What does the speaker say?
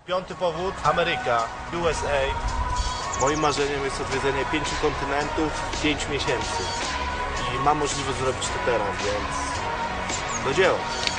Piąty powód, Ameryka, USA. Moim marzeniem jest odwiedzenie 5 kontynentów w 5 miesięcy. I mam możliwość zrobić to teraz, więc do dzieła.